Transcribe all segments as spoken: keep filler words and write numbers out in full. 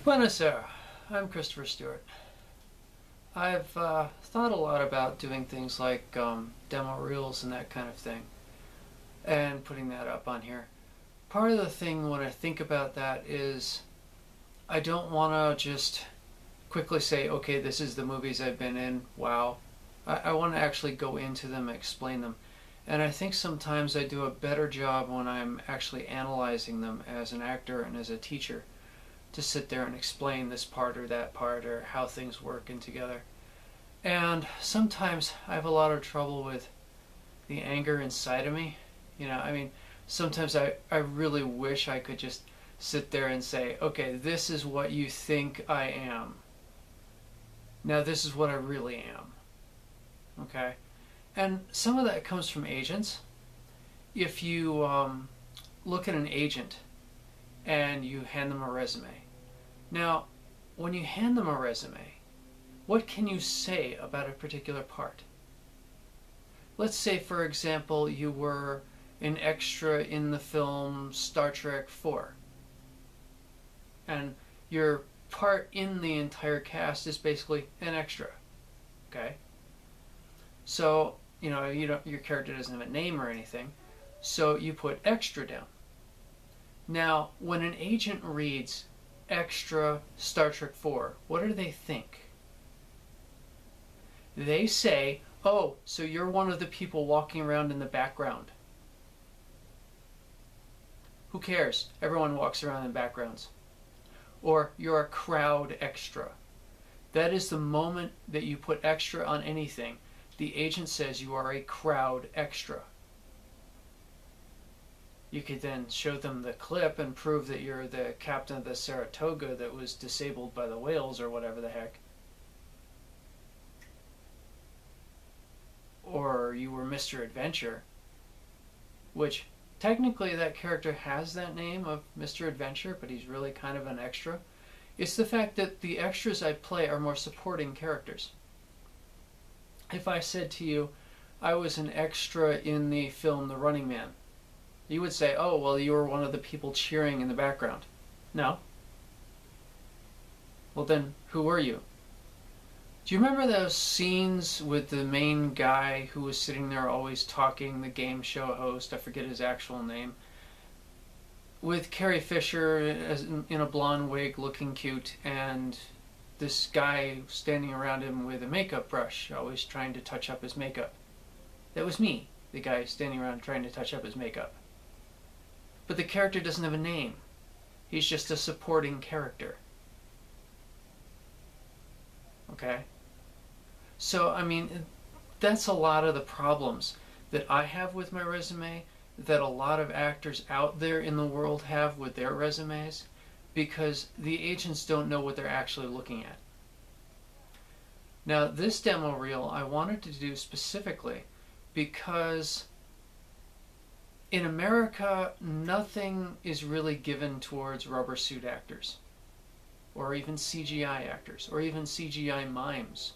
Buonasera, I'm Christopher Stewart. I've uh, thought a lot about doing things like um, demo reels and that kind of thing, and putting that up on here. Part of the thing when I think about that is I don't want to just quickly say, okay, this is the movies I've been in, wow. I, I want to actually go into them and explain them. And I think sometimes I do a better job when I'm actually analyzing them as an actor and as a teacher, to sit there and explain this part or that part or how things work in together. And sometimes I have a lot of trouble with the anger inside of me. You know, I mean, sometimes I, I really wish I could just sit there and say, okay, this is what you think I am. Now this is what I really am. Okay? And some of that comes from agents. If you um, look at an agent and you hand them a resume. Now, when you hand them a resume, what can you say about a particular part? Let's say, for example, you were an extra in the film Star Trek four. And your part in the entire cast is basically an extra. Okay? So, you know, you don't, your character doesn't have a name or anything, so you put extra down. Now, when an agent reads extra Star Trek four, what do they think? They say, oh, so you're one of the people walking around in the background. Who cares? Everyone walks around in backgrounds. Or you're a crowd extra. That is the moment that you put extra on anything. The agent says you are a crowd extra. You could then show them the clip and prove that you're the captain of the Saratoga that was disabled by the whales or whatever the heck. Or you were Mister Adventure, which technically that character has that name of Mister Adventure, but he's really kind of an extra. It's the fact that the extras I play are more supporting characters. If I said to you, I was an extra in the film The Running Man, you would say, oh, well, you were one of the people cheering in the background. No. Well, then, who were you? Do you remember those scenes with the main guy who was sitting there always talking, the game show host, I forget his actual name, with Carrie Fisher as in a blonde wig looking cute, and this guy standing around him with a makeup brush, always trying to touch up his makeup? That was me, the guy standing around trying to touch up his makeup. But the character doesn't have a name. He's just a supporting character. Okay? So, I mean, that's a lot of the problems that I have with my resume, that a lot of actors out there in the world have with their resumes, because the agents don't know what they're actually looking at. Now, this demo reel I wanted to do specifically because in America, nothing is really given towards rubber suit actors, or even C G I actors, or even C G I mimes.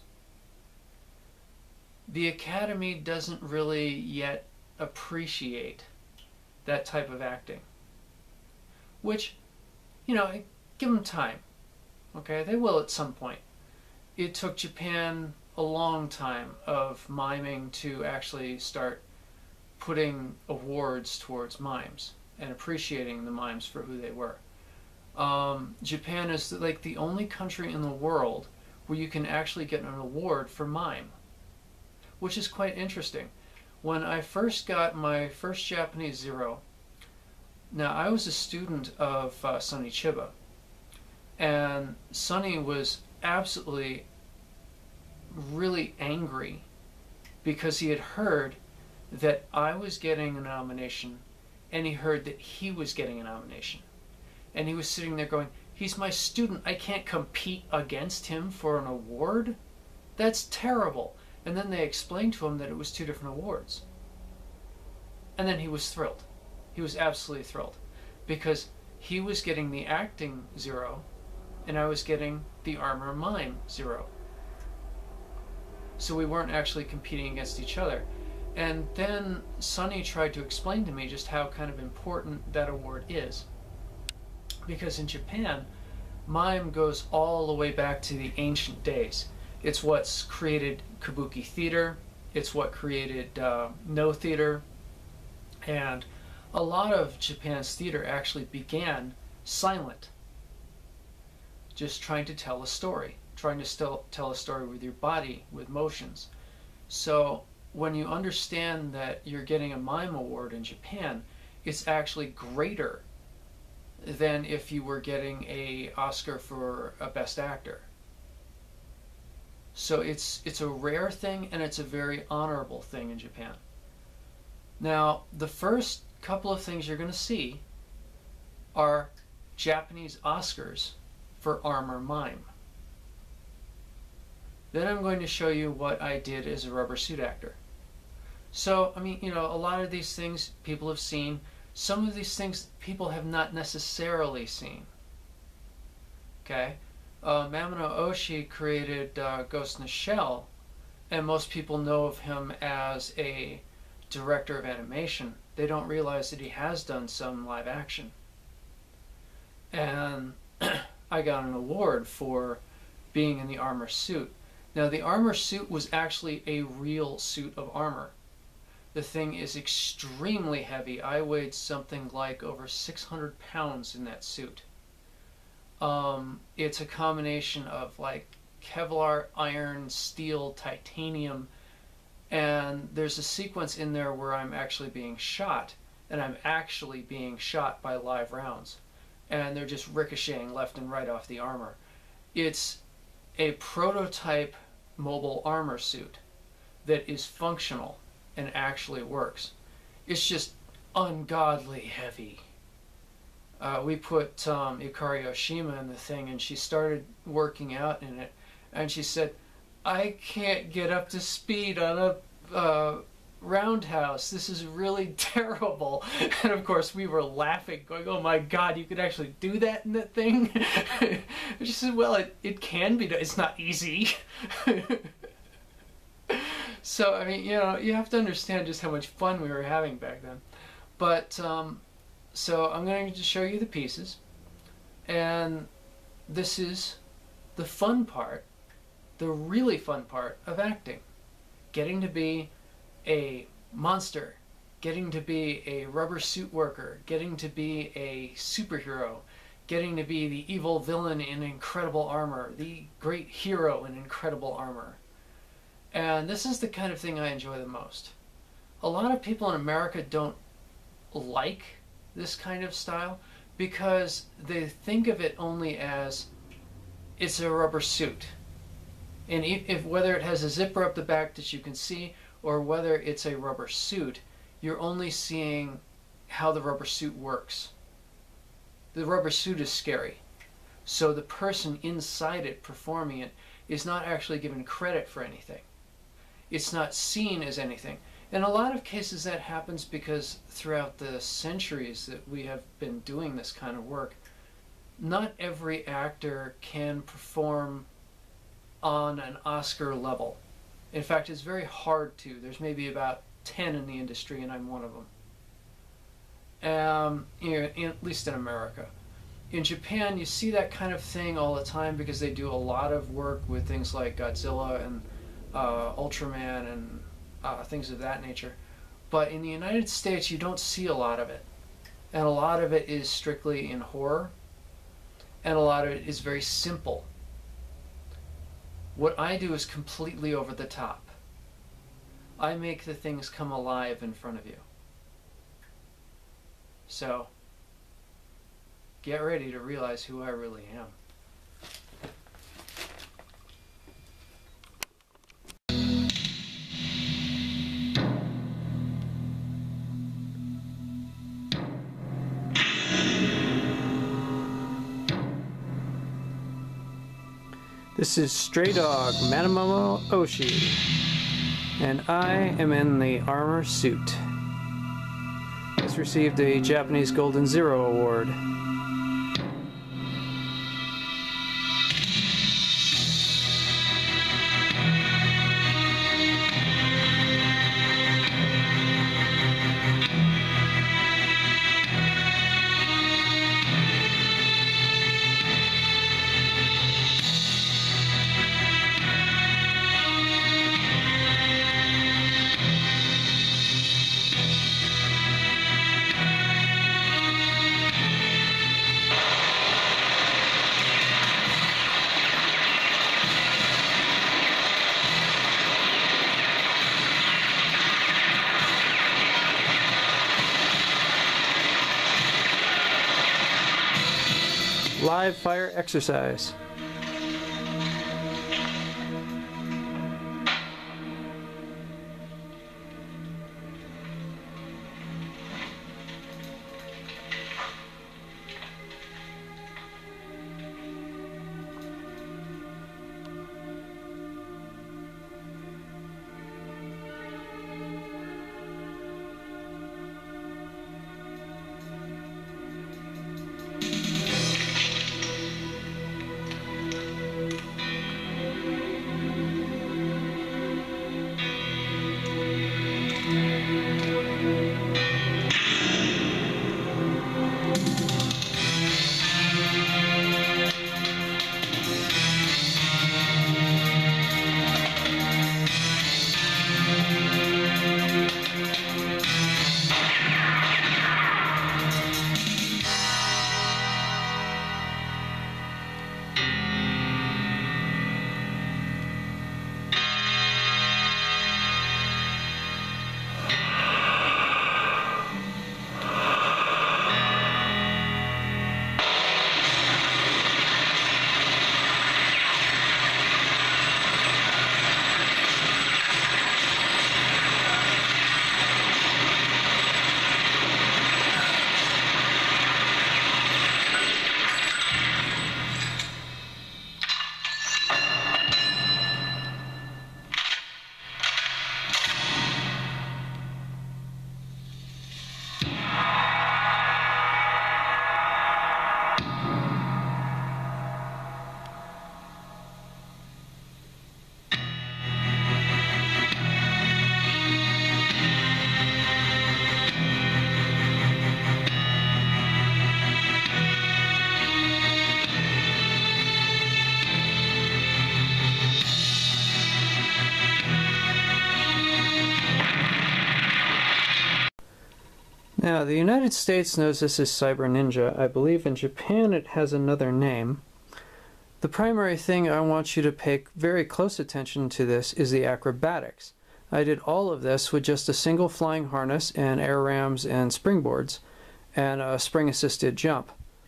The Academy doesn't really yet appreciate that type of acting. Which, you know, give them time. Okay, they will at some point. It took Japan a long time of miming to actually start putting awards towards mimes and appreciating the mimes for who they were. Um, Japan is like the only country in the world where you can actually get an award for mime, which is quite interesting. When I first got my first Japanese zero, now I was a student of uh, Sonny Chiba, and Sonny was absolutely really angry because he had heard that I was getting a nomination, and he heard that he was getting a nomination. And he was sitting there going, he's my student, I can't compete against him for an award? That's terrible. And then they explained to him that it was two different awards. And then he was thrilled. He was absolutely thrilled. Because he was getting the acting zero, and I was getting the armor mime zero. So we weren't actually competing against each other. And then Sonny tried to explain to me just how kind of important that award is. Because in Japan, Mime goes all the way back to the ancient days. It's what's created kabuki theater. It's what created uh, no theater. And a lot of Japan's theater actually began silent, just trying to tell a story, trying to still tell a story with your body, with motions. So when you understand that you're getting a Mime Award in Japan, it's actually greater than if you were getting a Oscar for a Best Actor. So it's it's a rare thing, and it's a very honorable thing in Japan. Now, the first couple of things you're going to see are Japanese Oscars for armor mime. Then I'm going to show you what I did as a rubber suit actor. So, I mean, you know, a lot of these things people have seen. Some of these things people have not necessarily seen. Okay? Uh, Mamino Oshii created uh, Ghost in the Shell, and most people know of him as a director of animation. They don't realize that he has done some live action. And I got an award for being in the armor suit. Now, the armor suit was actually a real suit of armor. The thing is extremely heavy. I weighed something like over six hundred pounds in that suit. Um, it's a combination of like Kevlar, iron, steel, titanium, and there's a sequence in there where I'm actually being shot, and I'm actually being shot by live rounds, and they're just ricocheting left and right off the armor. It's a prototype mobile armor suit that is functional and actually works. It's just ungodly heavy. Uh, we put um, Ikari Oshima in the thing, and she started working out in it, and she said, I can't get up to speed on a uh, roundhouse. This is really terrible. And of course we were laughing, going, oh my god, you could actually do that in that thing? She said, well, it, it can be done. It's not easy. So, I mean, you know, you have to understand just how much fun we were having back then. But, um, so I'm going to show you the pieces. And this is the fun part, the really fun part of acting. Getting to be a monster, getting to be a rubber suit worker, getting to be a superhero, getting to be the evil villain in incredible armor, the great hero in incredible armor. And this is the kind of thing I enjoy the most. A lot of people in America don't like this kind of style because they think of it only as it's a rubber suit. And if, if whether it has a zipper up the back that you can see, or whether it's a rubber suit, you're only seeing how the rubber suit works. The rubber suit is scary. So the person inside it performing it is not actually given credit for anything. It's not seen as anything. In a lot of cases that happens because throughout the centuries that we have been doing this kind of work, not every actor can perform on an Oscar level. In fact, it's very hard to. There's maybe about ten in the industry, and I'm one of them. Um, you know, in, at least in America. In Japan, you see that kind of thing all the time because they do a lot of work with things like Godzilla and uh, Ultraman and uh, things of that nature. But in the United States, you don't see a lot of it. And a lot of it is strictly in horror, and a lot of it is very simple. What I do is completely over the top. I make the things come alive in front of you. So, get ready to realize who I really am. This is Stray Dog Manamomo Oshii, and I am in the armor suit. This received a Japanese Golden Zero Award. live fire exercise. Now, the United States knows this as Cyber Ninja. I believe in Japan it has another name. The primary thing I want you to pay very close attention to this is the acrobatics. I did all of this with just a single flying harness and air rams and springboards and a spring-assisted jump.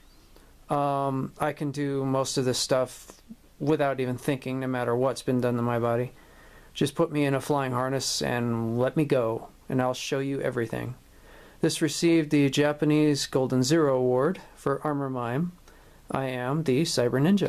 Um, I can do most of this stuff without even thinking, no matter what's been done to my body. Just put me in a flying harness and let me go, and I'll show you everything. This received the Japanese Golden Zero Award for Armor Mime. I am the Cyber Ninja.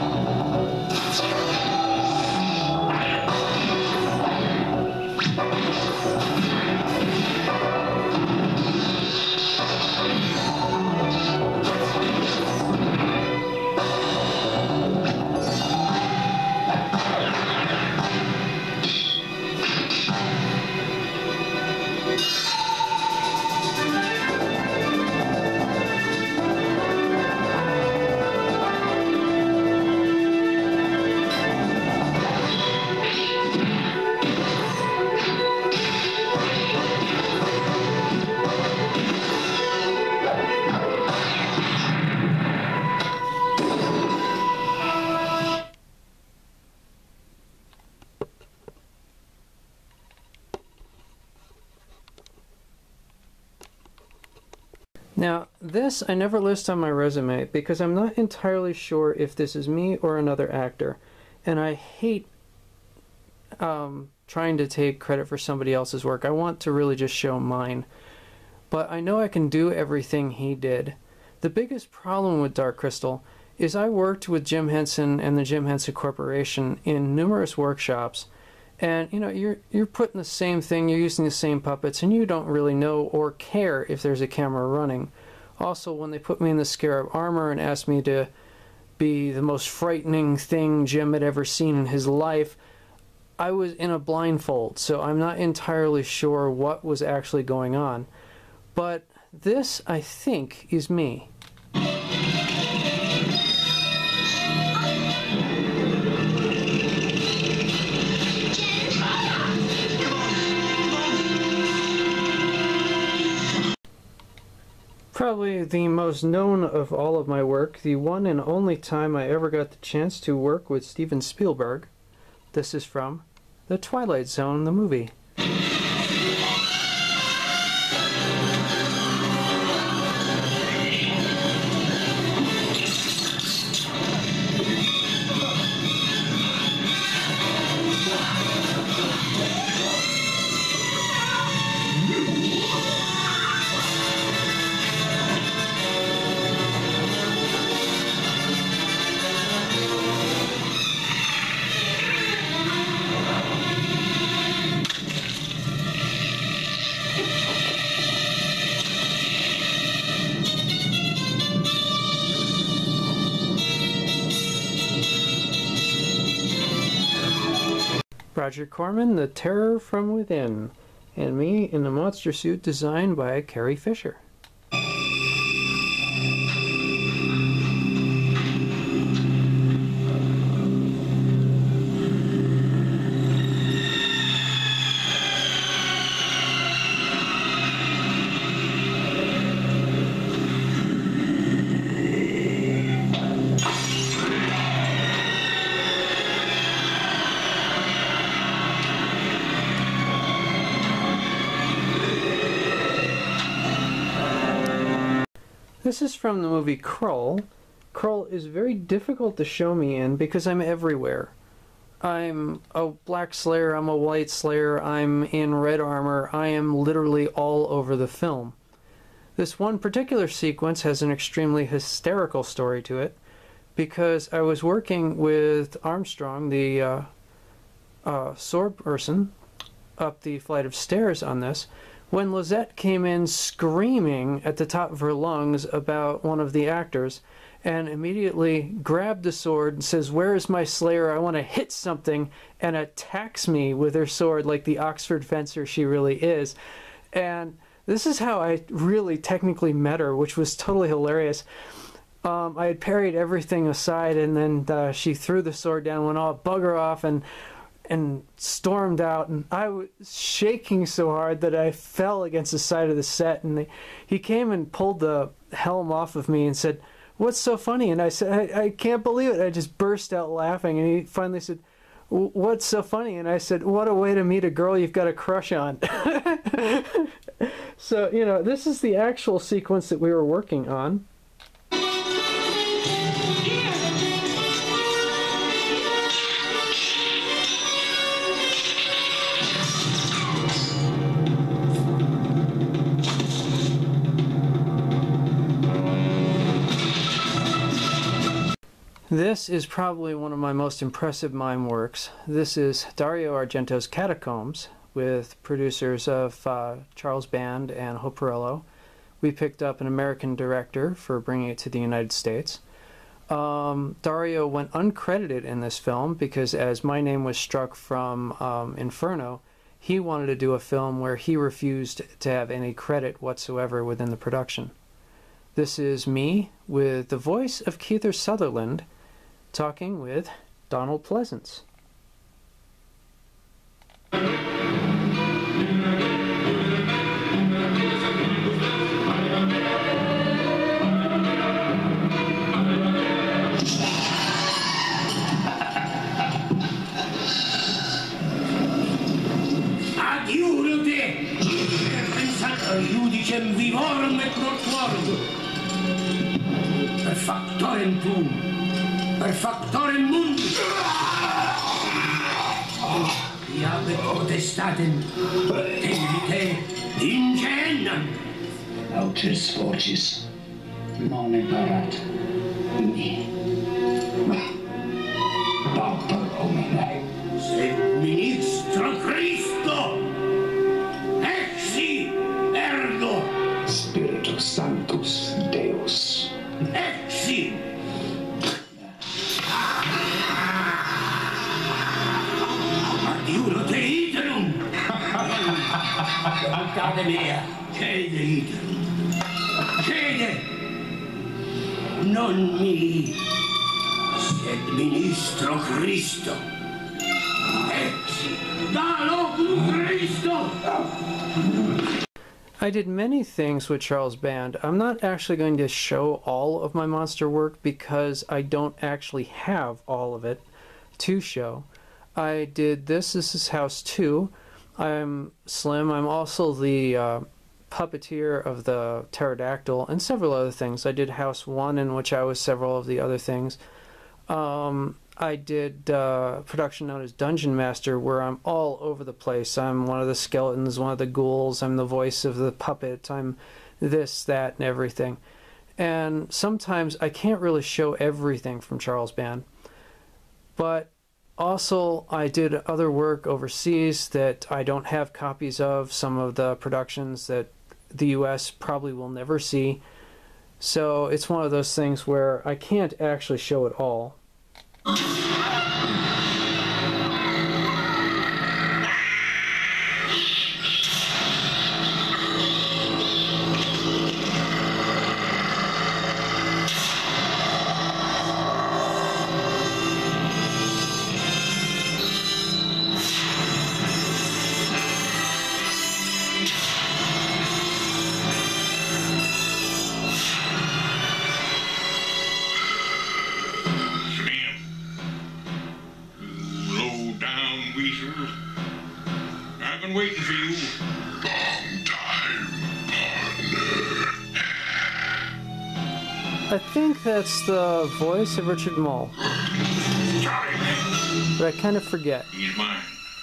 Now, this I never list on my resume because I'm not entirely sure if this is me or another actor, and I hate um, trying to take credit for somebody else's work. I want to really just show mine, but I know I can do everything he did. The biggest problem with Dark Crystal is I worked with Jim Henson and the Jim Henson Corporation in numerous workshops. And, you know, you're, you're putting the same thing, you're using the same puppets, and you don't really know or care if there's a camera running. Also, when they put me in the Scarab armor and asked me to be the most frightening thing Jim had ever seen in his life, I was in a blindfold, so I'm not entirely sure what was actually going on. But this, I think, is me. Probably the most known of all of my work, the one and only time I ever got the chance to work with Steven Spielberg. This is from The Twilight Zone, the movie. Roger Corman, The Terror from Within, and me in a monster suit designed by Carrie Fisher. This is from the movie Krull. Krull is very difficult to show me in because I'm everywhere. I'm a black slayer, I'm a white slayer, I'm in red armor, I am literally all over the film. This one particular sequence has an extremely hysterical story to it because I was working with Armstrong, the uh, uh, sword person, up the flight of stairs on this, when Lizette came in screaming at the top of her lungs about one of the actors and immediately grabbed the sword and says, "Where is my slayer? I want to hit something," and attacks me with her sword like the Oxford fencer she really is. And this is how I really technically met her, which was totally hilarious. Um, I had parried everything aside, and then uh, she threw the sword down, went all bugger off, and and stormed out, and I was shaking so hard that I fell against the side of the set, and they, he came and pulled the helm off of me and said, "What's so funny?" And I said, I, I can't believe it. I just burst out laughing, and he finally said, "What's so funny?" And I said, "What a way to meet a girl you've got a crush on." So, you know, this is the actual sequence that we were working on. This is probably one of my most impressive mime works. This is Dario Argento's Catacombs, with producers of uh, Charles Band and Hope Perello. We picked up an American director for bringing it to the United States. Um, Dario went uncredited in this film because, as my name was struck from um, Inferno, he wanted to do a film where he refused to have any credit whatsoever within the production. This is me with the voice of Kiefer Sutherland talking with Donald Pleasance. Iudicem vivorum et mortuorum, per factorem tuum, per factorem mundi, iabet potestatem tendite in geennam. Autis vocis non imperat mi. Pauper homine. Sed ministro Christo, exi ergo. Spiritus Sanctus Deus. Exi. Adiuro te iterum. Bancade mea, cede iterum. Cede. Non mi, sed ministro Christo. Exi. Da locum Christo. I did many things with Charles Band. I'm not actually going to show all of my monster work because I don't actually have all of it to show. I did this. This is House two. I'm Slim. I'm also the uh, puppeteer of the pterodactyl and several other things. I did House one, in which I was several of the other things. Um, I did uh, a production known as Dungeon Master, where I'm all over the place. I'm one of the skeletons, one of the ghouls, I'm the voice of the puppet, I'm this, that, and everything. And sometimes I can't really show everything from Charles Band. But also I did other work overseas that I don't have copies of, some of the productions that the U S probably will never see. So it's one of those things where I can't actually show it all. I think that's the voice of Richard Mole. Charlie, But I kind of forget. he's mine.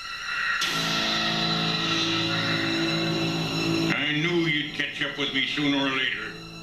I knew you'd catch up with me sooner or later.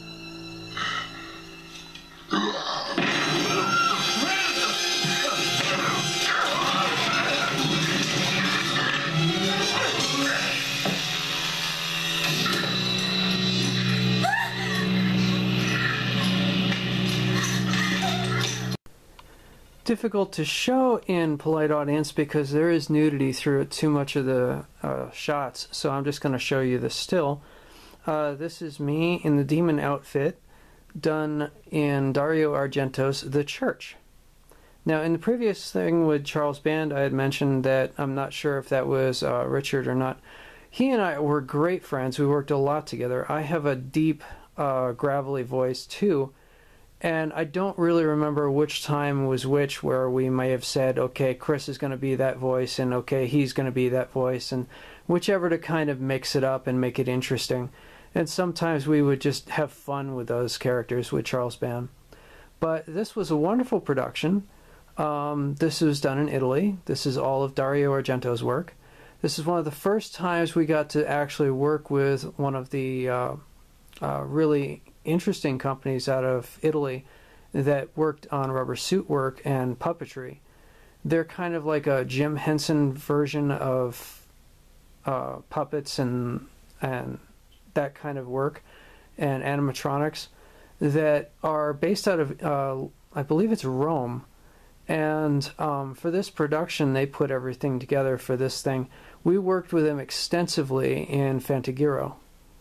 Difficult to show in polite audience because there is nudity through too much of the uh, shots, so I'm just going to show you the still. Uh, this is me in the demon outfit, done in Dario Argento's The Church. Now, in the previous thing with Charles Band, I had mentioned that I'm not sure if that was uh, Richard or not. He and I were great friends. We worked a lot together. I have a deep, uh, gravelly voice, too. And I don't really remember which time was which, where we may have said, okay, Chris is going to be that voice, and okay, he's going to be that voice, and whichever to kind of mix it up and make it interesting. And sometimes we would just have fun with those characters with Charles Band. But this was a wonderful production. Um, this was done in Italy. This is all of Dario Argento's work. This is one of the first times we got to actually work with one of the uh, uh, really interesting companies out of Italy that worked on rubber suit work and puppetry. They're kind of like a Jim Henson version of uh, puppets and and that kind of work and animatronics that are based out of uh, I believe it's Rome. And um, for this production, they put everything together for this thing. We worked with them extensively in Fantagiro.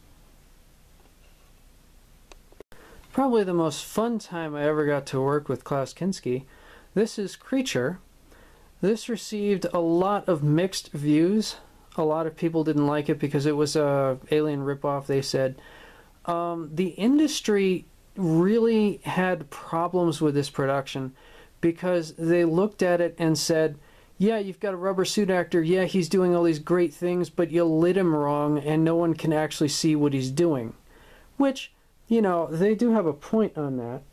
Probably the most fun time I ever got to work with Klaus Kinski. This is Creature. This received a lot of mixed views. A lot of people didn't like it because it was a alien ripoff, they said. Um, the industry really had problems with this production because they looked at it and said, yeah, you've got a rubber suit actor, yeah, he's doing all these great things, but you lit him wrong and no one can actually see what he's doing. Which, you know, they do have a point on that.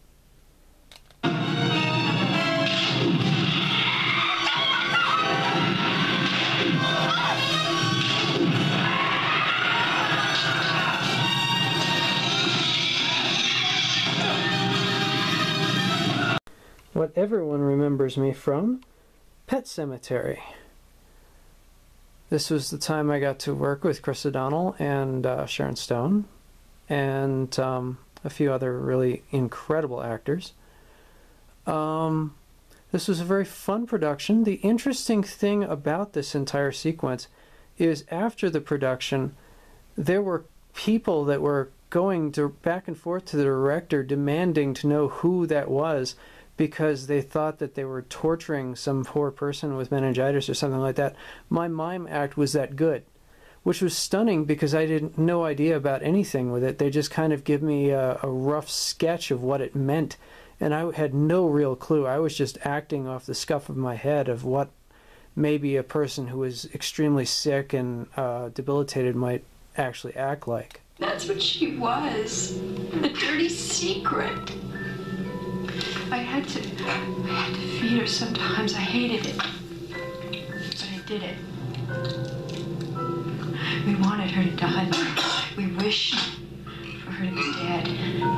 What everyone remembers me from, Pet Sematary. This was the time I got to work with Chris O'Donnell and uh, Sharon Stone, and um, a few other really incredible actors. Um, this was a very fun production. The interesting thing about this entire sequence is after the production, there were people that were going to, back and forth to the director demanding to know who that was, because they thought that they were torturing some poor person with meningitis or something like that. My mime act was that good, which was stunning because I didn't no idea about anything with it. They just kind of give me a, a rough sketch of what it meant, and I had no real clue. I was just acting off the scuff of my head of what maybe a person who was extremely sick and uh, debilitated might actually act like. That's what she was. The dirty secret. I had to, I had to feed her sometimes. I hated it, but I did it. We wanted her to die. We wished for her to be dead.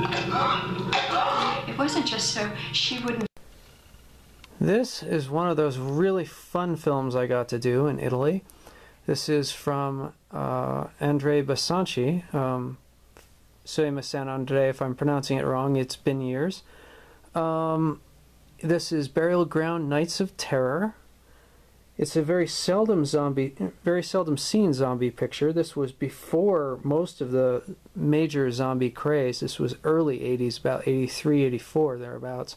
It wasn't just so she wouldn't. This is one of those really fun films I got to do in Italy. This is from uh, Andrea Basanci. Um, Soima San Andre, if I'm pronouncing it wrong, it's been years. Um, this is Burial Ground Nights of Terror. It's a very seldom zombie, very seldom seen zombie picture. This was before most of the major zombie craze. This was early eighties, about eighty-three, eighty-four, thereabouts.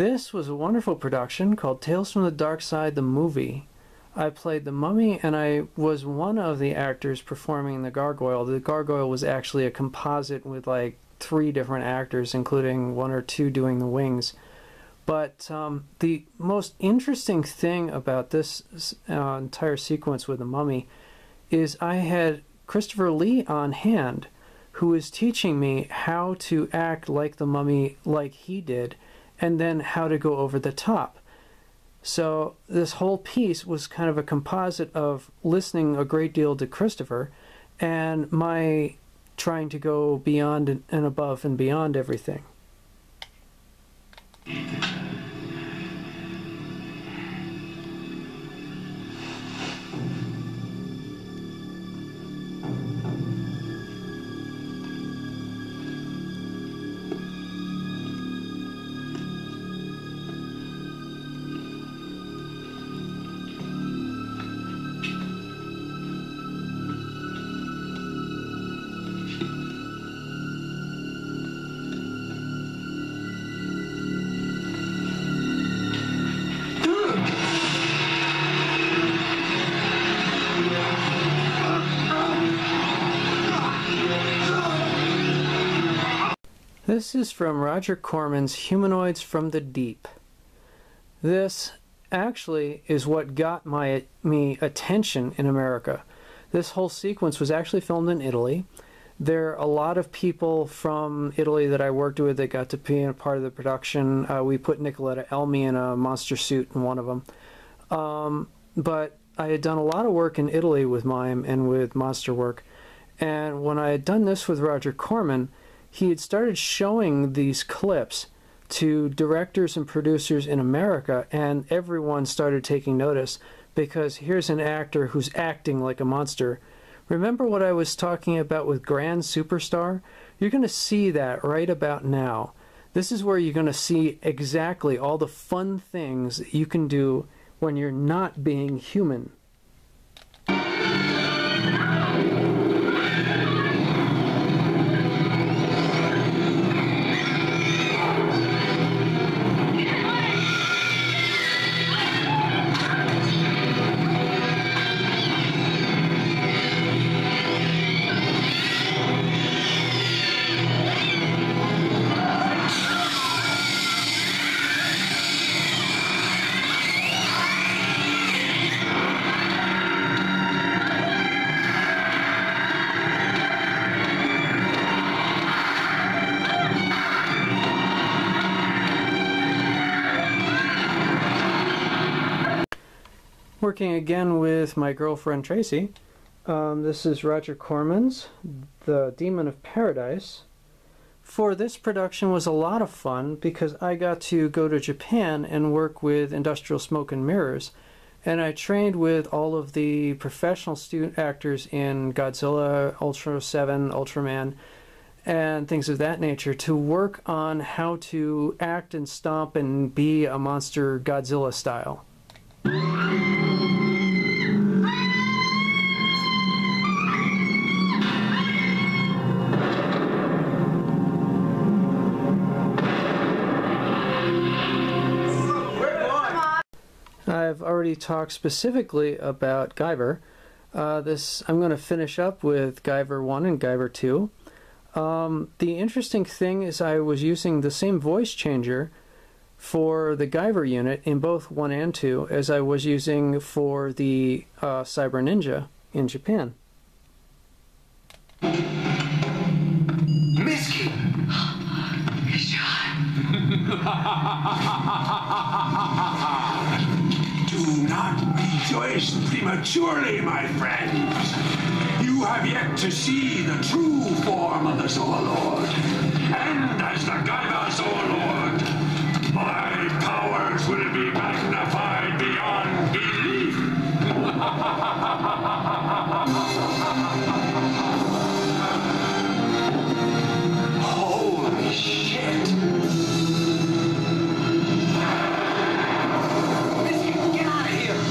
This was a wonderful production called Tales from the Dark Side, the movie. I played the mummy, and I was one of the actors performing the gargoyle. The gargoyle was actually a composite with like three different actors, including one or two doing the wings. But um, the most interesting thing about this uh, entire sequence with the mummy is I had Christopher Lee on hand, who was teaching me how to act like the mummy like he did, and then how to go over the top. So this whole piece was kind of a composite of listening a great deal to Christopher and my trying to go beyond and above and beyond everything. This is from Roger Corman's Humanoids from the Deep. This actually is what got my me attention in America. This whole sequence was actually filmed in Italy. There are a lot of people from Italy that I worked with that got to be a part of the production. Uh, we put Nicoletta Elmi in a monster suit in one of them. Um, but I had done a lot of work in Italy with Mime and with monster work. And when I had done this with Roger Corman, he had started showing these clips to directors and producers in America, and everyone started taking notice because here's an actor who's acting like a monster. Remember what I was talking about with Grand Superstar? You're going to see that right about now. This is where you're going to see exactly all the fun things that you can do when you're not being human. Working again with my girlfriend Tracy. Um, this is Roger Corman's The Demon of Paradise. For this production was a lot of fun because I got to go to Japan and work with Industrial Smoke and Mirrors, and I trained with all of the professional student actors in Godzilla, Ultra seven, Ultraman, and things of that nature to work on how to act and stomp and be a monster Godzilla style. I've already talked specifically about Guyver. Uh, this I'm going to finish up with Guyver one and Guyver two. Um, the interesting thing is I was using the same voice changer for the Guyver unit in both one and two as I was using for the uh, Cyber Ninja in Japan. Misky! Do not rejoice prematurely, my friends. You have yet to see the true form of the Soul Lord. And as the Guyver Soul Lord, my powers will be magnified beyond belief. Holy shit! Misky, get out of here!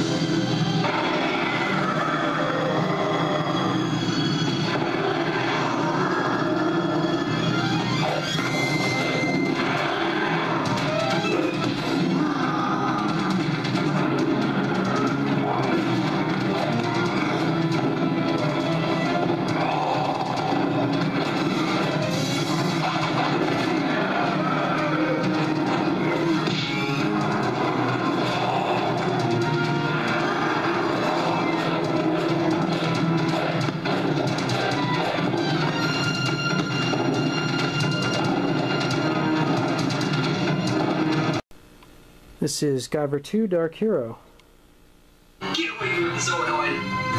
This is Guyver two Dark Hero. Get away from the Zoonoid!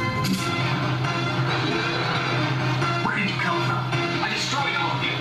Where did you come from? I destroyed all of you!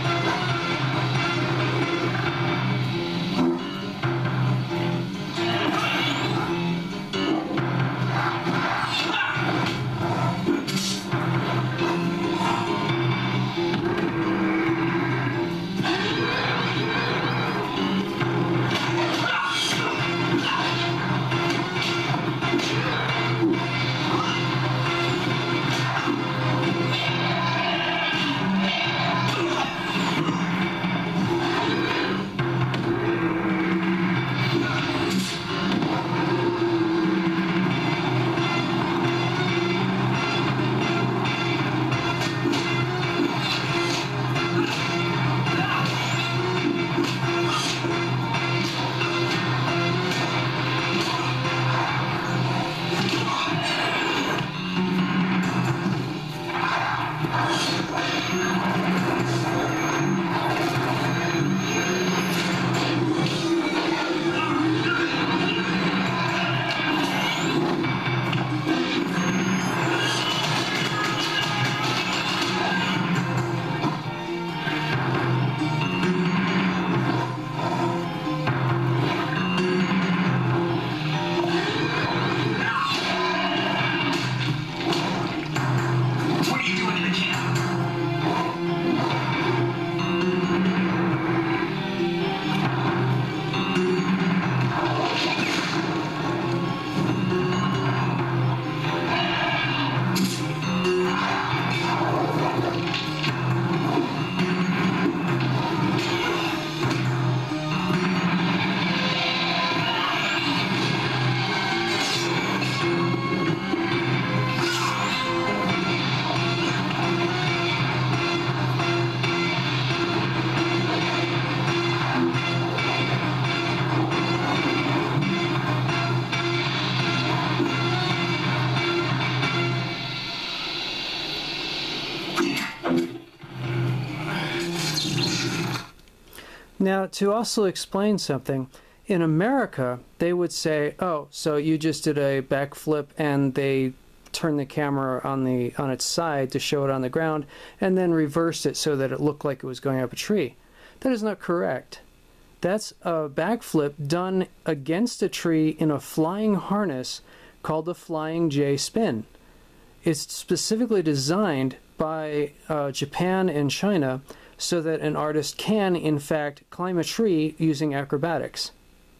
Now, to also explain something, in America, they would say, oh, so you just did a backflip and they turned the camera on the on its side to show it on the ground and then reversed it so that it looked like it was going up a tree. That is not correct. That's a backflip done against a tree in a flying harness called the Flying J spin. It's specifically designed by uh, Japan and China so that an artist can, in fact, climb a tree using acrobatics.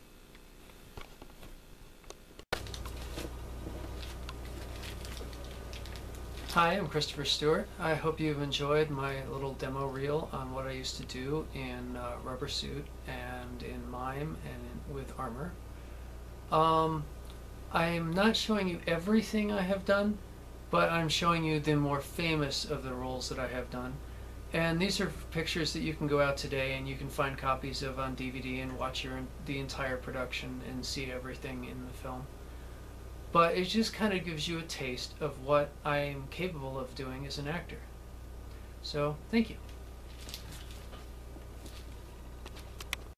Hi, I'm Christopher Stewart. I hope you've enjoyed my little demo reel on what I used to do in uh, Rubber Suit and in Mime and in, with armor. Um, I'm not showing you everything I have done, but I'm showing you the more famous of the roles that I have done. And these are pictures that you can go out today and you can find copies of on D V D and watch your, the entire production and see everything in the film. But it just kind of gives you a taste of what I am capable of doing as an actor. So, thank you.